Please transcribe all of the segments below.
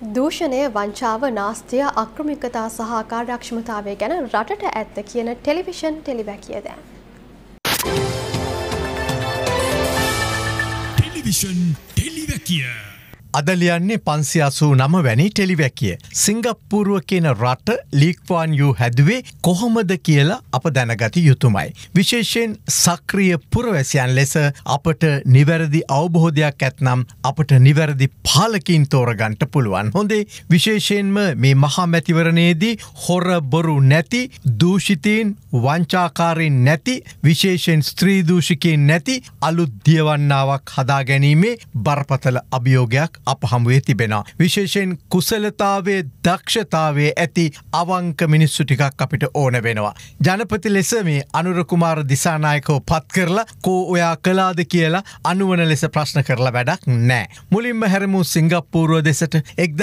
දූෂණය වංචාව නාස්තිය අක්‍රමිකතා සහ කාර්යක්ෂමතාවය ගැන රටට ඇත්ත කියන ටෙලිවිෂන් ටෙලිවැකිය දැන්. ටෙලිවිෂන් ටෙලිවැකිය අද ලියන්නේ 589 වැනි ටෙලිවැකිය. සිංගප්පූරුව කියන රට ලී ක්වාන් යූ හැදුවේ කොහොමද කියලා අප දැනගත යුතුමයි. විශේෂයෙන් සක්‍රීය පුරවැසියන් ලෙස අපට නිවැරදි අවබෝධයක් ඇත්නම් අපට නිවැරදි පාලකින් තෝරගන්නට පුළුවන්. හොඳේ විශේෂයෙන්ම මේ මහා මැතිවරණයේදී හොර බොරු නැති, දූෂිතයින් වංචාකාරීන් නැති, විශේෂයෙන් ස්ත්‍රී දූෂිකයින් නැති අලුත් දියවන්නාවක් හදා ගැනීමේ බරපතල අභියෝගයක් අප හමුවේ තිබෙනවා. විශේෂයෙන් කුසලතාවේ දක්ෂතාවේ ඇති අවංක මිනිස්සු ටිකක් අපිට ඕන වෙනවා. ජනපති ලෙස මේ අනුර කුමාර දිසානායකව පත් කරලා කෝ ඔයා කළාද කියලා අනුවන ලෙස ප්‍රශ්න කරලා වැඩක් නෑ. මුලින්ම හැරමු සිංගප්පූරුව දෙසට.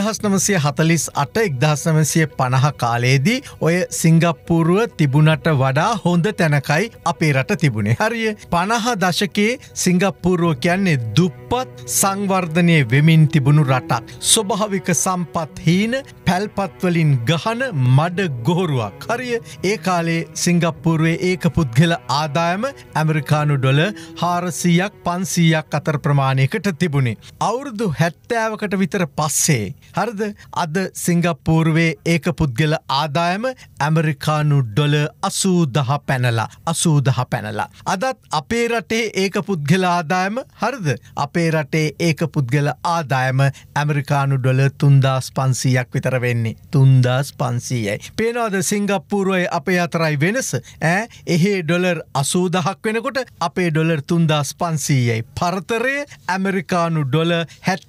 1948 1950 කාලයේදී ඔය සිංගප්පූරුව තිබුණට වඩා හොඳ තැනකයි අපේ රට තිබුණේ. හරිය 50 දශකයේ සිංගප්පූරුව කියන්නේ දුප්පත් සංවර්ධනය වෙමින් තිබුණු රටක්. ස්වභාවික සම්පත් හීන පැල්පත්වලින් ගහන මඩ ගොහරුවක්. හරිය ඒ කාලේ සිංගප්පූරුවේ ඒක පුද්ගල ආදායම ඇමරිකානු ඩොලර් 400ක් 500ක් අතර ප්‍රමාණයකට තිබුණේ. අවුරුදු 70කට විතර පස්සේ හරිද අද සිංගප්පූරුවේ ඒක පුද්ගල ආදායම ඇමරිකානු ඩොලර් 80,000 පැනලා. අදත් අපේ රටේ ඒක පුද්ගල ආදායම හරිද අපේ රටේ ඒක පුද්ගල ආදායම ඇමරිකානු ඩොලර් 3500ක් විතර වෙන්නේ. 3500යි. පේනවාද සිංගප්පූරුවේ අපේ අතරයි වෙනස? එහෙ ඩොලර් 80,000ක් වෙනකොට අපේ ඩොලර් 3500යි. පරතරය ඇමරිකානු ඩොලර්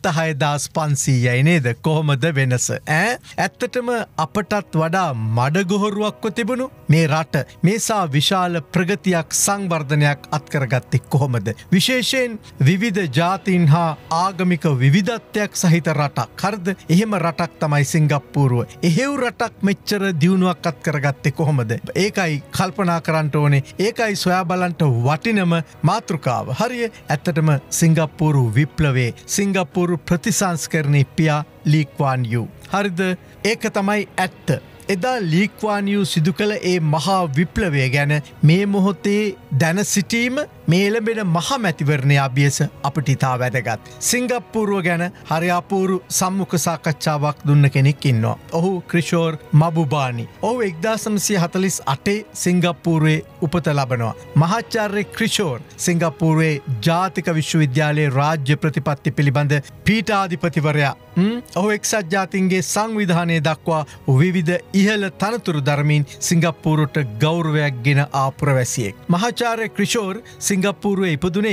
76500යි නේද? කොහොමද වෙනස? ඇත්තටම අපටත් වඩා මඩගොහරුවක්ව තිබුණු මේ රට මේසා විශාල ප්‍රගතියක් සංවර්ධනයක් අත්කරගත්තේ කොහොමද? විශේෂයෙන් විවිධ ජාතීන් හා ආගමික විවිධත්වයක් සහිත රටක්. හරිද? එහෙම රටක් තමයි සිංගප්පූරුව. එහෙව් රටක් මෙච්චර දියුණුවක් අත් කරගත්තේ කොහොමද? ඒකයි කල්පනා කරන්න ඕනේ. ඒකයි සොයා බලන්න වටිනම මාතෘකාව. හරිය? ඇත්තටම සිංගප්පූරු විප්ලවයේ සිංගප්පූරු ප්‍රතිසංස්කරණයේ පියා ලී ක්වාන් යූ. හරිද? ඒක තමයි ඇත්ත. එදා ලී ක්වාන් යූ සිදු කළ ඒ මහා විප්ලවය ගැන මේ මොහොතේ දැන සිටීම මේ එළඹෙන මහා මැතිවරණය අභියස අපට ඉතා වැදගත්. සිංගප්පූරුව ගැන හරි අපූරු සම්මුඛ සාකච්ඡාවක් දුන්න කෙනෙක් ඉන්නවා. ඔහු ක්‍රිෂෝර් මබුබානි. ඔහු 1948 සිංගප්පූරුවේ උපත ලබනවා. මහාචාර්ය ක්‍රිෂෝර් සිංගප්පූරුවේ ජාතික විශ්වවිද්‍යාලයේ රාජ්‍ය ප්‍රතිපත්ති පිළිබඳ පීඨාධිපතිවරයා. ඔහු එක්සත් ජාතීන්ගේ සංවිධානය දක්වා විවිධ ඉහළ තනතුරු දරමින් සිංගප්පූරුවට ගෞරවයක් ගෙන ආපුරවැසියෙක්. මහාචාර්ය ක්‍රිෂෝර් සිංගප්පූරුවේ ඉපදුනේ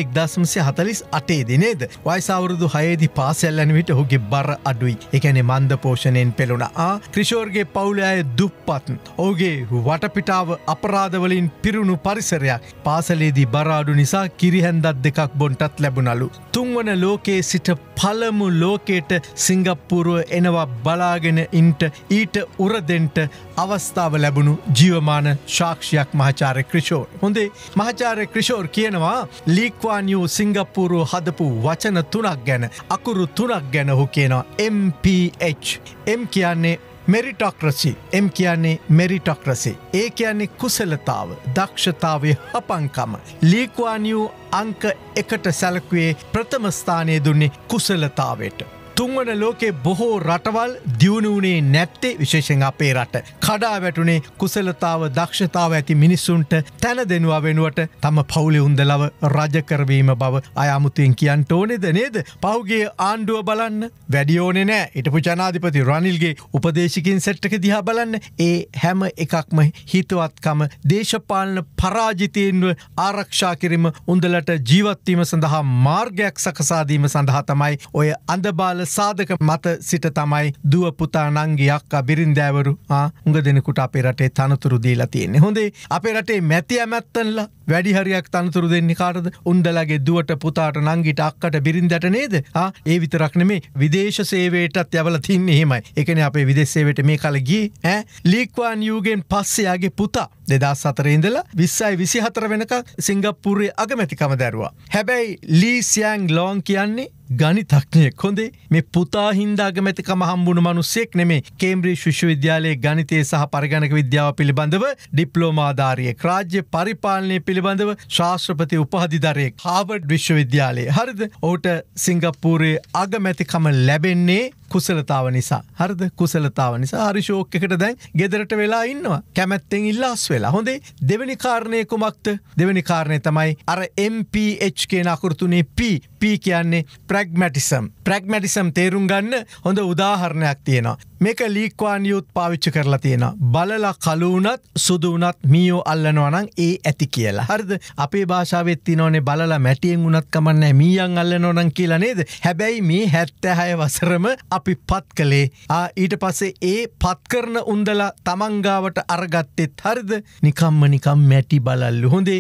1948 දී නේද? වයස අවුරුදු 6 දී පාසල් යන විට ඔහුගේ බර අඩුයි. ඒ කියන්නේ මන්ද පෝෂණයෙන් පෙළුණා. ක්‍රිෂෝර්ගේ පවුලේ අය දුප්පත්. ඔහුගේ වටපිටාව අපරාධ වලින් පිරුණු පරිසරයක්. පාසලේදී බර අඩු නිසා කිරිහැන්දක් දෙකක් බොන්ටත් ලැබුණලු. තුන්වන ලෝකයේ සිට පළමු ලෝකයට සිංගප්පූරුව එනවා බලාගෙන ඉන්ට ඊට උරදෙන්ට අවස්ථාව ලැබුණු ජීවමාන සාක්ෂියක් මහාචාර්ය ක්‍රිෂෝර්. හොඳේ මහාචාර්ය ක්‍රිෂෝර් කියනවා ලී ක්වාන් යූ සිංගප්පූරුව හදපු වචන 3ක් ගැන අකුරු 3ක් ගැන ඔහු කියනවා MPH. M කියන්නේ මෙරිටොක්‍රසි. M කියන්නේ මෙරිටොක්‍රසි. ඒ කියන්නේ කුසලතාව, දක්ෂතාවය, හපංකම. ලී ක්වාන් යූ අංක 1ට සැලකුවේ ප්‍රථම ස්ථානය දුන්නේ කුසලතාවයට. තුන්වන ලෝකේ බොහෝ රටවල් දියුණු වුණේ නැත්තේ විශේෂයෙන් අපේ රට. කඩා වැටුනේ කුසලතාව දක්ෂතාව ඇති මිනිස්සුන්ට තැන දෙනවා වෙනුවට තම පවුලේ උන්දලව රජ කරවීම බව අය අමුතුවෙන් කියන්න ඕනේද නේද? පහුගිය ආණ්ඩුව බලන්න වැඩි ඕනේ නෑ. හිටපු ජනාධිපති රනිල්ගේ උපදේශකින් සෙට් එක දිහා බලන්න. ඒ හැම එකක්ම හිතවත්කම දේශපාලන පරාජිතයින්ව ආරක්ෂා කිරීම උන්දලට ජීවත් වීම සඳහා මාර්ගයක් සකසා දීම සඳහා තමයි ඔය අඳබාල සාධක මත සිට තමයි දුව පුතා නංගි අක්කා බිරින්දෑවරු උඟ දෙනෙකුට අපේ රටේ තනතුරු දීලා තියෙන්නේ. හොඳේ අපේ රටේ මැති ඇමැත්තන්ලා වැඩි හරියක් තනතුරු දෙන්නේ කාටද? උන්දලගේ දුවට පුතාට නංගිට අක්කට බිරින්දට නේද? ඒ විතරක් නෙමේ විදේශ සේවයටත් යවලා තින්නේ එහෙමයි. ඒ කියන්නේ අපේ විදේශ සේවයට මේ කාලේ ගියේ ලී ක්වාන් යූගෙන් පස්සේ යාගේ පුතා 2004 ඉඳලා 2024 වෙනකම් සිංගප්පූරුවේ අගමැතිකම දැරුවා. හැබැයි ලී සියන් ලොන් කියන්නේ ගණිතඥයෙක් හොඳේ මේ පුතා හින්දා අගමැතිකම හම්බුණු මිනිස්සෙක් නෙමේ. කේම්බ්‍රිජ් විශ්වවිද්‍යාලයේ ගණිතය සහ පරිගණක විද්‍යාව පිළිබඳව ඩිප්ලෝමාධාරියෙක්. රාජ්‍ය පරිපාලනය පිළිබඳව ශාස්ත්‍රපති උපාධිධරයෙක්. හාවර්ඩ් විශ්වවිද්‍යාලයේ. හරිද? ඔහුට සිංගප්පූරුවේ අගමැතිකම ලැබෙන්නේ කුසලතාව නිසා. හරිද? කුසලතාව නිසා. හරි ෂෝක් එකට දැන් ගෙදරට වෙලා ඉන්නවා. කැමැත්තෙන් ඉල්ලාස් වෙලා. හොඳේ. දෙවෙනි කාරණය කුමක්ද? දෙවෙනි කාරණය තමයි අර MPH කියන අකුරු තුනේ P කියන්නේ ප්‍රැග්මැටිසම්. ප්‍රැග්මැටිසම් තේරුම් ගන්න හොඳ උදාහරණයක් තියෙනවා. මේක ලී ක්වාන් යූත් පාවිච්චි කරලා තියෙනවා. බලලා කළු වුණත් සුදු වුණත් මීයෝ අල්ලනවා නම් ඒ ඇති කියලා. හරිද? අපේ භාෂාවෙත් තියෙනවනේ බලලා මැටියෙන් වුණත් කමන්නේ මීයන් අල්ලනවා නම් කියලා නේද? හැබැයි මේ 76 වසරම අපි පත් කළේ ඊට පස්සේ ඒ පත් කරන උන්දලා තමන් ගාවට අරගත්තෙත් හරිද? නිකම්ම මැටි බලල්ලු. හොඳේ.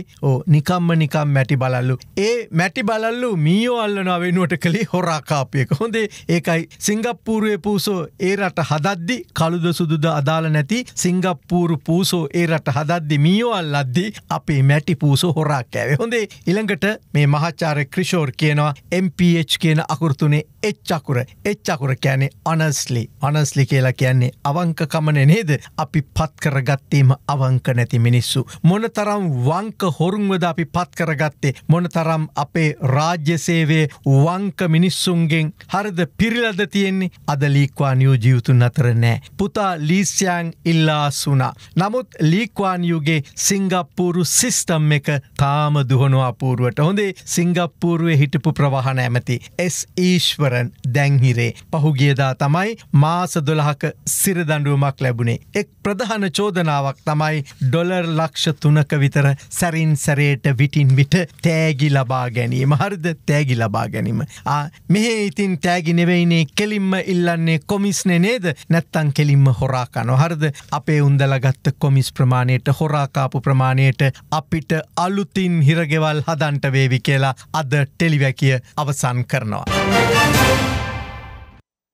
නිකම්ම මැටි බලල්ලු. ඒ මැටි බලල්ලු මීයෝ අල්ලනවා වෙනුවට කළේ හොරා කාපියක. හොඳේ. ඒකයි සිංගප්පූරුවේ පූසෝ ඒ රට හදද්දි කළුද සුදුද අදාළ නැති සිංගප්පූරු පූසෝ ඒ රට හදද්දි මීයෝ අල්ලද්දි අපේ මැටි පූසෝ හොරා කෑවේ. හොඳේ. ඊළඟට මේ මහාචාර්ය ක්‍රිෂෝර් කියනවා MPH කියන අකුරු තුනේ H අකුර. H අකුර කියන්නේ honestly. honestly කියලා කියන්නේ අවංකකමනේ නේද? අපි පත් කරගත්තේම අවංක නැති මිනිස්සු. මොනතරම් වංක හොරුන්වද අපි පත් කරගත්තේ? මොනතරම් අපේ රාජ්‍ය සේවයේ වංක මිනිස්සුන්ගෙන් හරිද පිරිලද තියෙන්නේ? අද ලී ක්වාන් යූ ජීවිතුන් අතර නෑ. පුතා ලී සියන් ඉල්ලාස් වුණා. නමුත් ලී ක්වාන් යූගේ සිංගප්පූරු සිස්ටම් එක තාම දුහනවා අපූර්වට. හොඳේ. සිංගප්පූරුවේ හිටපු ප්‍රවාහන ඇමති S ඊශ්වරන් දැන් හිරේ. පහුගියදා තමයි මාස 12ක සිරදඬුවමක් ලැබුණේ. එක් ප්‍රධාන චෝදනාවක් තමයි ඩොලර් ලක්ෂ 3ක විතර සැරින් සැරේට විටින් විට තෑගි ලබා ගැනීම. හරිද? තෑගි ලබා ගැනීම. මෙහෙ ඉතින් තෑගි නෙවෙයිනේ කෙලින්ම ඉල්ලන්නේ කොමිස්නේ නේද? නැත්තම් කෙලින්ම හොරා කනවා. හරිද? අපේ උන්දලා ගත්ත කොමිස් ප්‍රමාණයට හොරා කාපු ප්‍රමාණයට අපිට අලුතින් හිරගෙවල් හදන්න වේවි කියලා අද ටෙලිවැකිය අවසන් කරනවා.